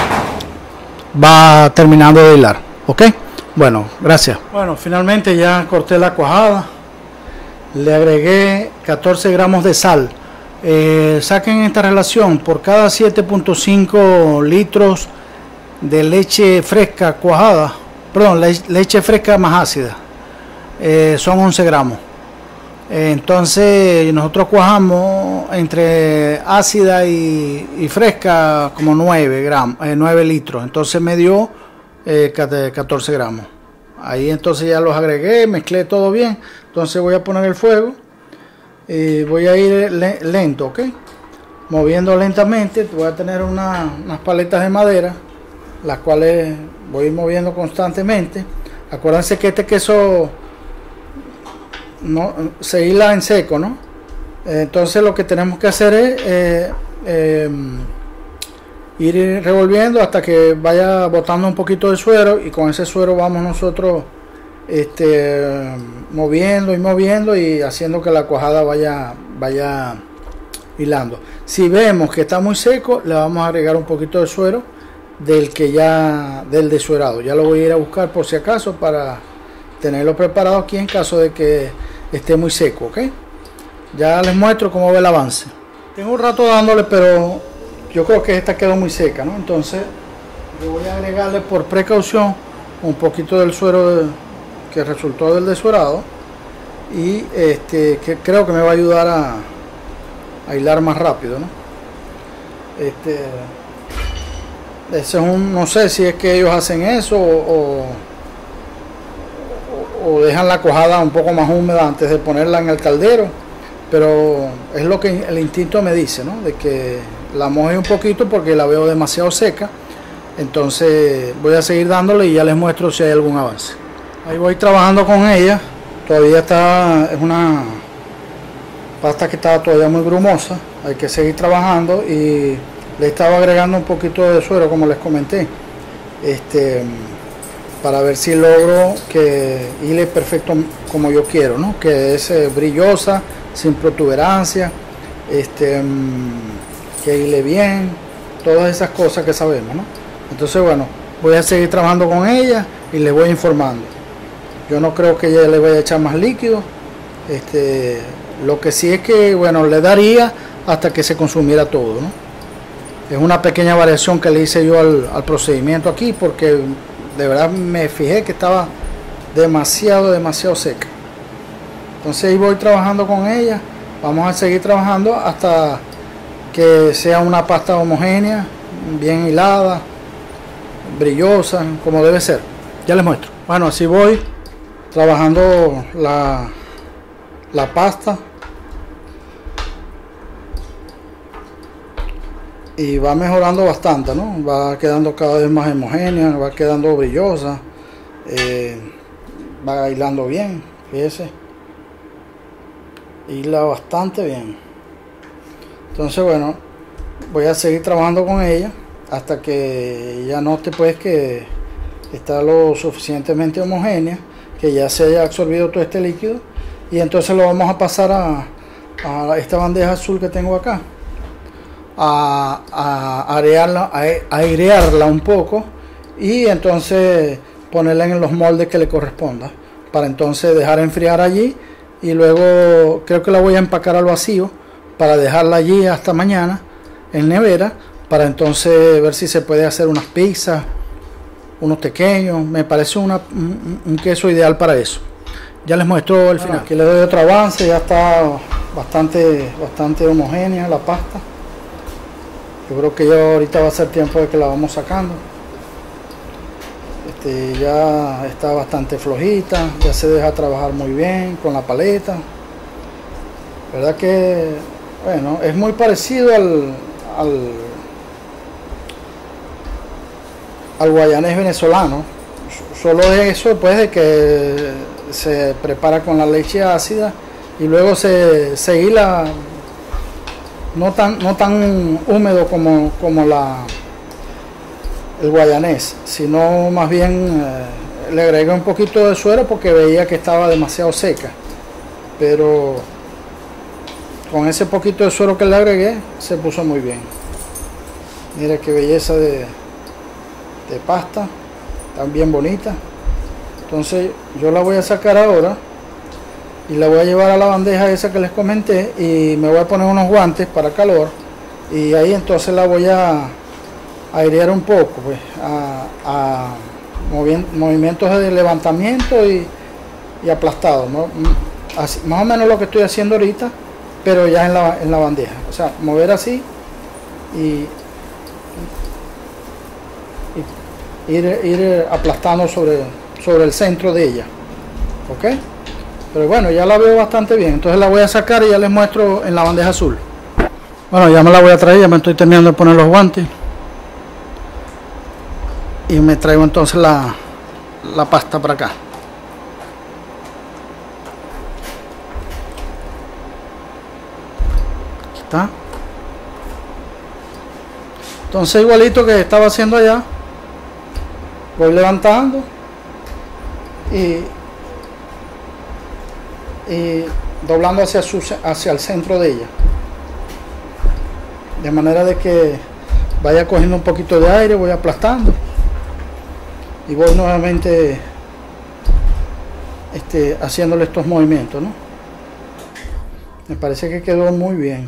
va terminando de hilar. Ok, bueno, gracias. Bueno, finalmente ya corté la cuajada, le agregué catorce gramos de sal. Eh, saquen esta relación: por cada siete punto cinco litros de leche fresca cuajada, perdón, le, leche fresca más ácida, eh, son once gramos. Entonces nosotros cuajamos entre ácida y, y fresca como nueve gramos, eh, nueve litros. Entonces me dio eh, catorce gramos. Ahí entonces ya los agregué, mezclé todo bien. Entonces voy a poner el fuego y voy a ir lento, ¿ok? Moviendo lentamente. Voy a tener una, unas paletas de madera, las cuales voy a ir moviendo constantemente. Acuérdense que este queso no se hila en seco, ¿no? Entonces lo que tenemos que hacer es eh, eh, ir revolviendo hasta que vaya botando un poquito de suero, y con ese suero vamos nosotros este, moviendo y moviendo y haciendo que la cuajada vaya vaya hilando. Si vemos que está muy seco, le vamos a agregar un poquito de suero del que ya del desuerado. Ya lo voy a ir a buscar por si acaso para tenerlo preparado aquí en caso de que esté muy seco. ¿Ok? Ya les muestro cómo ve el avance. Tengo un rato dándole, pero yo creo que esta quedó muy seca, ¿no? Entonces yo voy a agregarle por precaución un poquito del suero de, que resultó del desuerado, y este que creo que me va a ayudar a, a hilar más rápido, ¿no? Este ese es un, no sé si es que ellos hacen eso o, o o dejan la cuajada un poco más húmeda antes de ponerla en el caldero, pero es lo que el instinto me dice, ¿no? De que la moje un poquito porque la veo demasiado seca. Entonces voy a seguir dándole y ya les muestro si hay algún avance. Ahí voy trabajando con ella. Todavía está, es una pasta que está todavía muy grumosa, hay que seguir trabajando, y le estaba agregando un poquito de suero, como les comenté, este para ver si logro que hile perfecto como yo quiero, ¿no? Que es eh, brillosa, sin protuberancia, este, que hile bien, todas esas cosas que sabemos, ¿no? Entonces, bueno, voy a seguir trabajando con ella y les voy informando. Yo no creo que ella le vaya a echar más líquido. Este, lo que sí es que, bueno, le daría hasta que se consumiera todo, ¿no? Es una pequeña variación que le hice yo al, al procedimiento aquí, porque de verdad me fijé que estaba demasiado, demasiado seca. Entonces ahí voy trabajando con ella. Vamos a seguir trabajando hasta que sea una pasta homogénea, bien hilada, brillosa, como debe ser. Ya les muestro. Bueno, así voy trabajando la, la pasta. Y va mejorando bastante, ¿no? Va quedando cada vez más homogénea, va quedando brillosa, eh, va hilando bien, fíjese, hila bastante bien. Entonces, bueno, voy a seguir trabajando con ella hasta que ya note pues que está lo suficientemente homogénea, que ya se haya absorbido todo este líquido, y entonces lo vamos a pasar a a esta bandeja azul que tengo acá, a, a airearla, a airearla un poco y entonces ponerla en los moldes que le corresponda, para entonces dejar enfriar allí, y luego creo que la voy a empacar al vacío para dejarla allí hasta mañana en nevera, para entonces ver si se puede hacer unas pizzas, unos pequeños. Me parece una, un, un queso ideal para eso. Ya les muestro el final. Aquí le doy otro avance, ya está bastante, bastante homogénea la pasta. Yo creo que ya ahorita va a ser tiempo de que la vamos sacando. Este, ya está bastante flojita, ya se deja trabajar muy bien con la paleta. Verdad que, bueno, es muy parecido al, al, al guayanés venezolano. Solo de eso, pues, de que se prepara con la leche ácida y luego se, se hila no tan, no tan húmedo como, como la el guayanés, sino más bien eh, le agregué un poquito de suero porque veía que estaba demasiado seca, pero con ese poquito de suero que le agregué se puso muy bien. Mira qué belleza de, de pasta, tan bien bonita. Entonces yo la voy a sacar ahora y la voy a llevar a la bandeja esa que les comenté, y me voy a poner unos guantes para calor, y ahí entonces la voy a airear un poco, pues, a, a movi movimientos de levantamiento y, y aplastado, ¿no? Así, más o menos lo que estoy haciendo ahorita, pero ya en la, en la bandeja. O sea, mover así y, y ir, ir aplastando sobre, sobre el centro de ella, ¿ok? Pero bueno, ya la veo bastante bien. Entonces la voy a sacar y ya les muestro en la bandeja azul. Bueno, ya me la voy a traer, ya me estoy terminando de poner los guantes. Y me traigo entonces la, la pasta para acá. Aquí está. Entonces, igualito que estaba haciendo allá, voy levantando y, y doblando hacia, su, hacia el centro de ella, de manera de que vaya cogiendo un poquito de aire, voy aplastando y voy nuevamente este, haciéndole estos movimientos, ¿no? Me parece que quedó muy bien.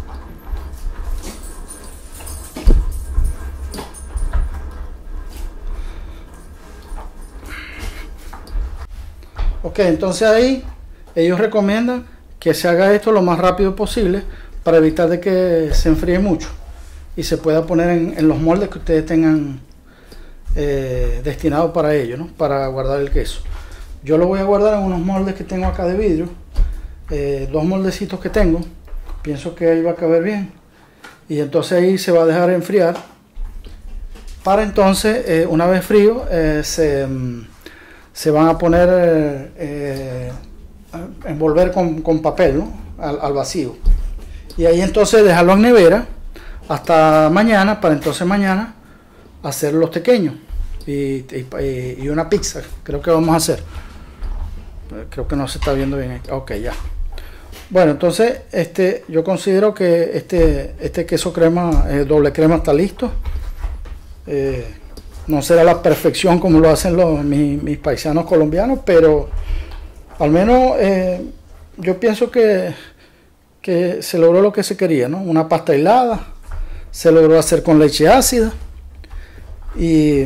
Ok, entonces ahí ellos recomiendan que se haga esto lo más rápido posible para evitar de que se enfríe mucho y se pueda poner en, en los moldes que ustedes tengan eh, destinados para ello, ¿no? Para guardar el queso. Yo lo voy a guardar en unos moldes que tengo acá de vidrio, eh, dos moldecitos que tengo. Pienso que ahí va a caber bien, y entonces ahí se va a dejar enfriar para entonces, eh, una vez frío, eh, se, se van a poner eh, a envolver con, con papel, ¿no? al, al vacío, y ahí entonces dejarlo en nevera hasta mañana, para entonces mañana hacer los pequeños y, y, y una pizza. Creo que vamos a hacer, creo que no se está viendo bien. Ok, ya. Bueno, entonces este yo considero que este este queso crema, eh, doble crema, está listo. Eh, no será la perfección como lo hacen los mis, mis paisanos colombianos, pero al menos eh, yo pienso que que se logró lo que se quería, ¿no? Una pasta hilada, se logró hacer con leche ácida y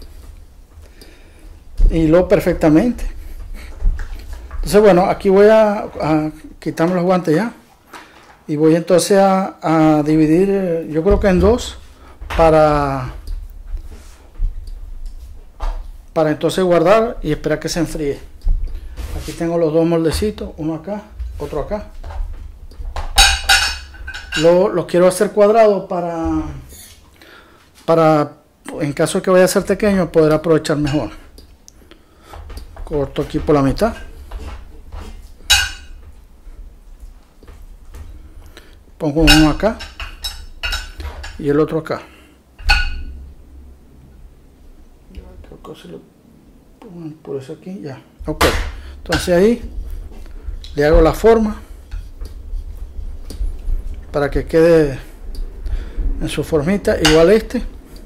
hiló perfectamente. Entonces, bueno, aquí voy a, a quitarme los guantes ya, y voy entonces a, a dividir, yo creo que en dos, para para entonces guardar y esperar que se enfríe. Aquí tengo los dos moldecitos, uno acá, otro acá. Lo, lo quiero hacer cuadrado para, para, en caso de que vaya a ser pequeño, poder aprovechar mejor. Corto aquí por la mitad. Pongo uno acá y el otro acá. Creo que se lo pongo por eso aquí, ya. Ok. Entonces ahí le hago la forma. para que quede en su formita, igual este.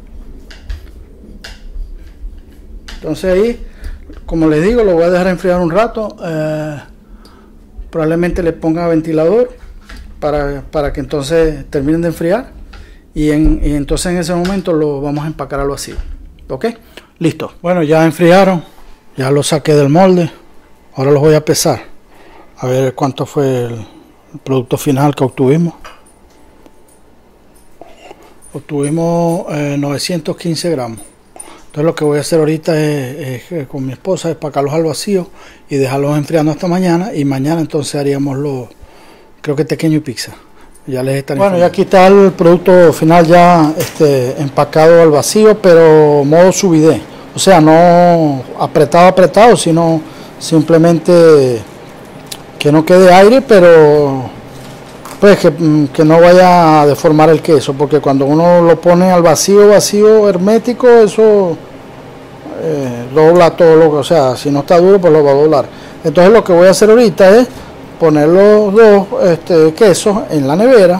Entonces ahí, como les digo, lo voy a dejar enfriar un rato. Eh, probablemente le ponga ventilador para, para que entonces terminen de enfriar. Y, en, y entonces en ese momento lo vamos a empacar al vacío. ¿Ok? Listo. Bueno, ya enfriaron. Ya lo saqué del molde. Ahora los voy a pesar. A ver cuánto fue el, el producto final que obtuvimos. Obtuvimos eh, novecientos quince gramos. Entonces lo que voy a hacer ahorita es, es con mi esposa, es empacarlos al vacío y dejarlos enfriando hasta mañana. Y mañana entonces haríamos los, creo que tequeño y pizza. Ya les estaré bueno, ya aquí está el producto final ya este, empacado al vacío, pero modo subidé. O sea, no apretado, apretado, sino simplemente que no quede aire, pero pues que, que no vaya a deformar el queso, porque cuando uno lo pone al vacío, vacío, hermético, eso eh, dobla todo lo que, o sea, si no está duro, pues lo va a doblar. Entonces lo que voy a hacer ahorita es poner los dos este, quesos en la nevera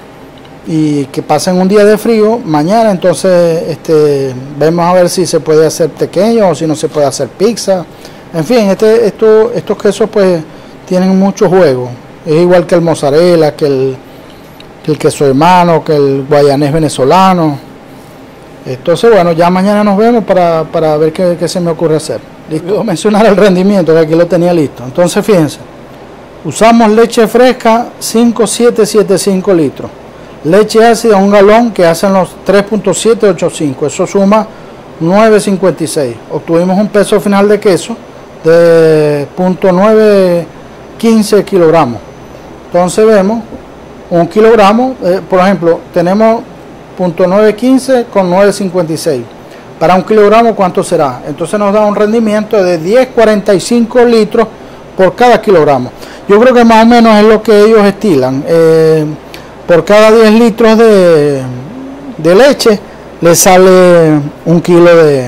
y que pasen un día de frío. Mañana entonces este, vemos a ver si se puede hacer pequeño o si no se puede hacer pizza. En fin, este, esto, estos quesos pues tienen mucho juego. Es igual que el mozzarella, que el, que el queso hermano, que el guayanés venezolano. Entonces bueno, ya mañana nos vemos para, para ver qué, qué se me ocurre hacer. Listo. Voy a mencionar el rendimiento, que aquí lo tenía listo. Entonces fíjense. Usamos leche fresca cinco siete siete cinco litros. Leche ácida un galón que hacen los tres punto siete ocho cinco. Eso suma nueve cincuenta y seis. Obtuvimos un peso final de queso de punto nueve quince kilogramos. Entonces vemos un kilogramo, eh, por ejemplo, tenemos punto nueve quince con nueve cincuenta y seis. Para un kilogramo, ¿cuánto será? Entonces nos da un rendimiento de diez cuarenta y cinco litros por cada kilogramo. Yo creo que más o menos es lo que ellos estilan. Eh, por cada diez litros de, de leche le sale un kilo de,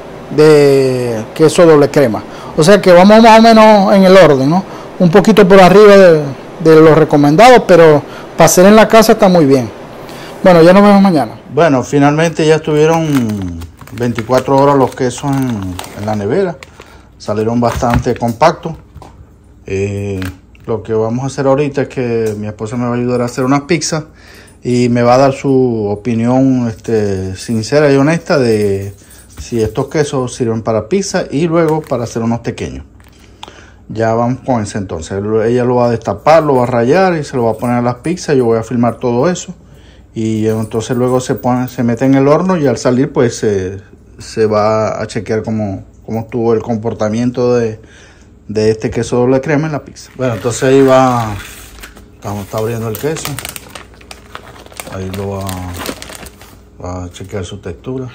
de queso doble crema. O sea que vamos más o menos en el orden, ¿no? Un poquito por arriba de, de lo recomendado, pero para hacer en la casa está muy bien. Bueno, ya nos vemos mañana. Bueno, finalmente ya estuvieron veinticuatro horas los quesos en, en la nevera. Salieron bastante compactos. Eh, lo que vamos a hacer ahorita es que mi esposa me va a ayudar a hacer unas pizzas y me va a dar su opinión este, sincera y honesta de si estos quesos sirven para pizza y luego para hacer unos pequeños. Ya vamos con eso entonces. Ella lo va a destapar, lo va a rayar y se lo va a poner a las pizzas. Yo voy a filmar todo eso y entonces luego se pone, se mete en el horno y al salir pues se, se va a chequear cómo, cómo estuvo el comportamiento de de este queso doble crema en la pizza. Bueno, entonces ahí va, estamos, está abriendo el queso, ahí lo va, va a chequear su textura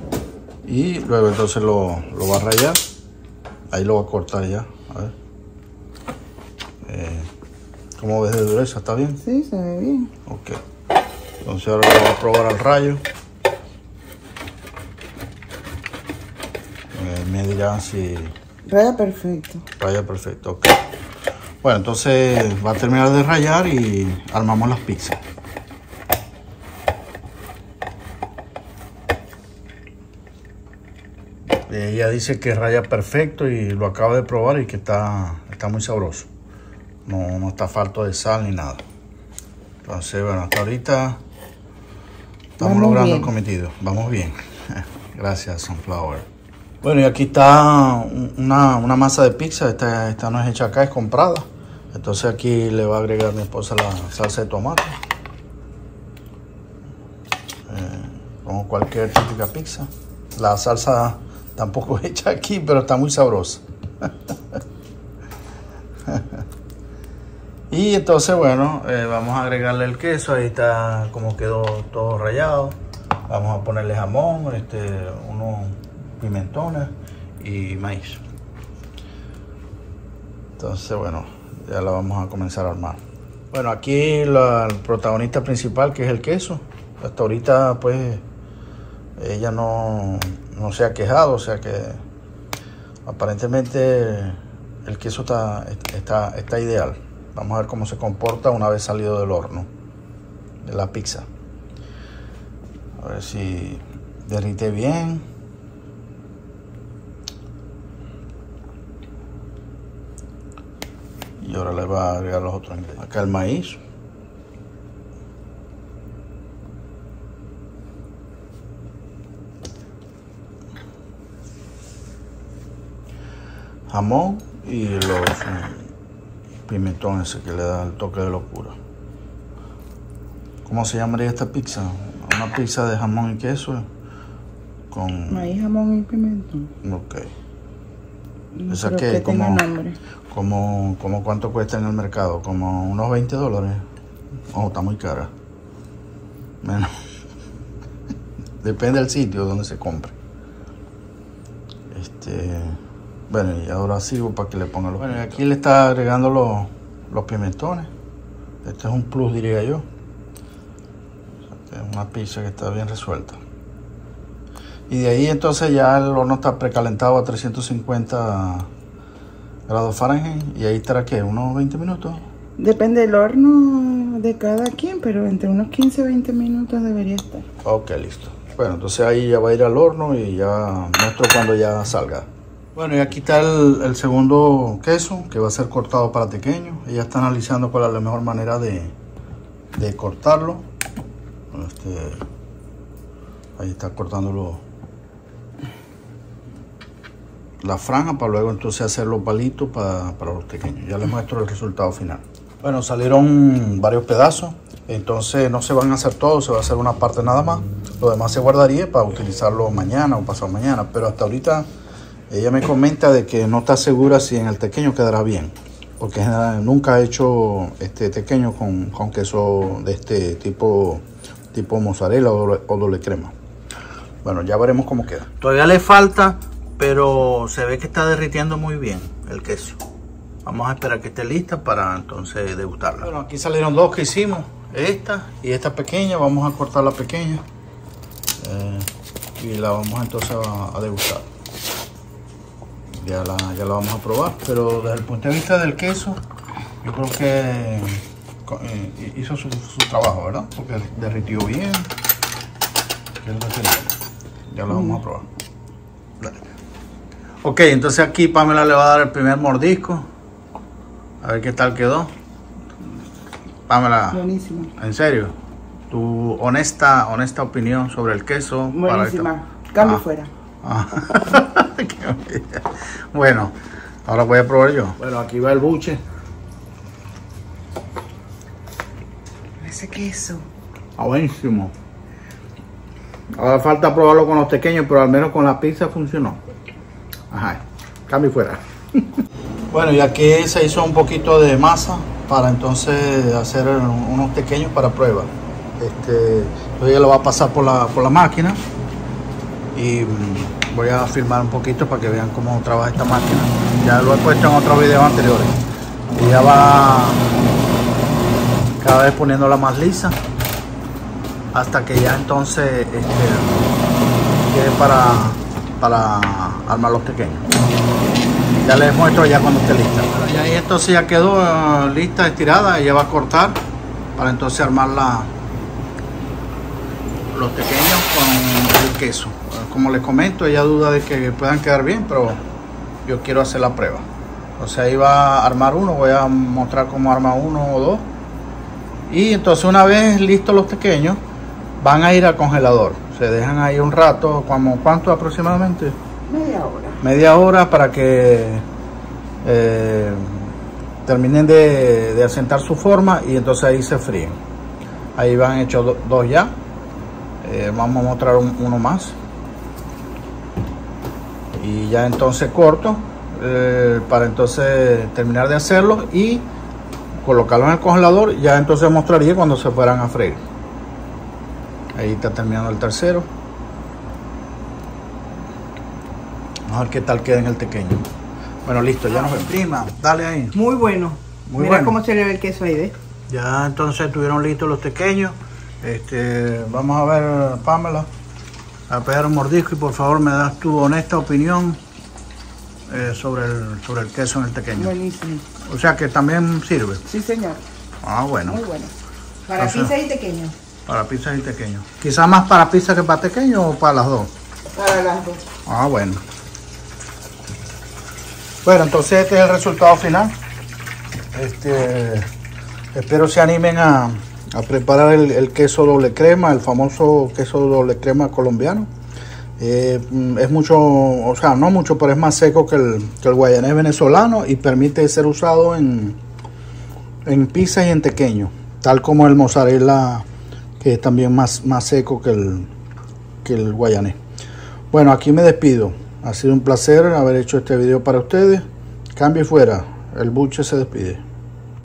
y luego entonces lo, lo va a rallar, ahí lo va a cortar ya, a ver. Eh, ¿Cómo ves de dureza? ¿Está bien? Sí, se ve bien. Ok, entonces ahora lo voy a probar al rayo. Eh, me dirán si raya perfecto. Raya perfecto, ok. Bueno, entonces va a terminar de rayar y armamos las pizzas. Ella dice que raya perfecto y lo acaba de probar y que está, está muy sabroso. No, no está falto de sal ni nada. Entonces, bueno, hasta ahorita estamos Vamos logrando bien. el cometido. Vamos bien. Gracias, Sunflower. Bueno, y aquí está una, una masa de pizza. Esta, esta no es hecha acá, es comprada. Entonces aquí le va a agregar a mi esposa la salsa de tomate. Eh, como cualquier típica pizza. La salsa tampoco es hecha aquí, pero está muy sabrosa. Y entonces, bueno, eh, vamos a agregarle el queso. Ahí está como quedó todo rallado. Vamos a ponerle jamón, este, unos pimentones y maíz. Entonces, bueno, ya la vamos a comenzar a armar. Bueno, aquí la, el protagonista principal, que es el queso. Hasta ahorita, pues, ella no, no se ha quejado, o sea que aparentemente el queso está, está, está ideal. Vamos a ver cómo se comporta una vez salido del horno. de la pizza. A ver si derrite bien. Y ahora le va a agregar los otros ingredientes. Acá el maíz. Jamón y los mm, pimentones que le da el toque de locura. ¿Cómo se llamaría esta pizza? Una pizza de jamón y queso con maíz, jamón y pimentón. Ok. No ¿Esa creo qué? que tenga Como, nombre. como, como cuánto cuesta en el mercado? Como unos veinte dólares. Oh, está muy cara. Bueno, depende del sitio donde se compre. Este, bueno, y ahora sigo para que le ponga los. Bueno, y aquí le está agregando los, los pimentones. Este es un plus, diría yo. O sea, es una pizza que está bien resuelta. Y de ahí entonces ya el horno está precalentado a trescientos cincuenta grados Fahrenheit. Y ahí estará, ¿qué? ¿Unos veinte minutos? Depende del horno de cada quien, pero entre unos quince a veinte minutos debería estar. Ok, listo. Bueno, entonces ahí ya va a ir al horno y ya muestro cuando ya salga. Bueno, y aquí está el, el segundo queso que va a ser cortado para pequeños. Ella está analizando cuál es la mejor manera de, de cortarlo. Este, ahí está cortándolo la franja para luego entonces hacer los palitos para, para los pequeños. Ya les muestro el resultado final. Bueno, salieron varios pedazos, entonces no se van a hacer todos, se va a hacer una parte nada más. Lo demás se guardaría para utilizarlo mañana o pasado mañana, pero hasta ahorita ella me comenta de que no está segura si en el tequeño quedará bien, porque nunca ha hecho este tequeño con, con queso de este tipo, tipo mozzarella o doble, o doble crema. Bueno, ya veremos cómo queda. Todavía le falta, pero se ve que está derritiendo muy bien el queso. Vamos a esperar que esté lista para entonces degustarla. Bueno, aquí salieron dos que hicimos, esta y esta pequeña. Vamos a cortar la pequeña eh, y la vamos entonces a, a degustar. Ya la, ya la vamos a probar, pero desde el punto de vista del queso, yo creo que eh, hizo su, su trabajo, ¿verdad? Porque derritió bien. Ya la vamos a probar. Dale. Ok, entonces aquí Pamela le va a dar el primer mordisco. A ver qué tal quedó. Pamela. Buenísimo. ¿En serio? Tu honesta, honesta opinión sobre el queso. Buenísima. Cambio ah. fuera. Ah. Bueno, ahora voy a probar yo. Bueno, aquí va el buche. Ese queso. Ah, buenísimo. Ahora falta probarlo con los pequeños, pero al menos con la pizza funcionó. Ajá, cambio fuera. Bueno, y aquí se hizo un poquito de masa para entonces hacer unos pequeños para prueba. Este, yo ya lo voy a pasar por la, por la máquina y voy a filmar un poquito para que vean cómo trabaja esta máquina. Ya lo he puesto en otros videos anteriores. Y ya va cada vez poniéndola más lisa hasta que ya entonces este, quede para, para armar los pequeños. Ya les muestro ya cuando esté lista. Bueno, ya ahí entonces ya quedó uh, lista, estirada. Ella va a cortar para entonces armar la, los pequeños con el queso. Como les comento, ella duda de que puedan quedar bien, pero yo quiero hacer la prueba. Entonces ahí va a armar uno, voy a mostrar cómo arma uno o dos. Y entonces una vez listos los pequeños, van a ir al congelador. Se dejan ahí un rato, como ¿cuánto aproximadamente? Media hora. Media hora para que eh, terminen de, de asentar su forma y entonces ahí se fríen. Ahí van hechos do, dos ya. Eh, vamos a mostrar un, uno más. Y ya entonces corto eh, para entonces terminar de hacerlo y colocarlo en el congelador. Ya entonces mostraría cuando se fueran a freír. Ahí está terminando el tercero. Vamos a ver qué tal queda en el pequeño. Bueno, listo, ya nos vemos. Prima, dale ahí. Muy bueno. Muy Mira bueno. cómo se le ve el queso ahí, ¿ves? Ya entonces estuvieron listos los pequeños. Este, vamos a ver, Pamela, a pegar un mordisco y por favor me das tu honesta opinión eh, sobre, el, sobre el queso en el pequeño. Buenísimo. O sea que también sirve. Sí, señor. Ah, bueno. Muy bueno. Para O sea, pizza y pequeño. Para pizzas y pequeños. Quizás más para pizza que para pequeños o para las dos. Para las dos. Ah, bueno. Bueno, entonces este es el resultado final. Este, espero se animen a, a preparar el, el queso doble crema, el famoso queso doble crema colombiano. Eh, es mucho, o sea, no mucho, pero es más seco que el, que el guayanés venezolano y permite ser usado en, en pizzas y en tequeños, tal como el mozzarella, que es también más, más seco que el, que el guayanés. Bueno, aquí me despido. Ha sido un placer haber hecho este video para ustedes. Cambio y fuera. El Buche se despide.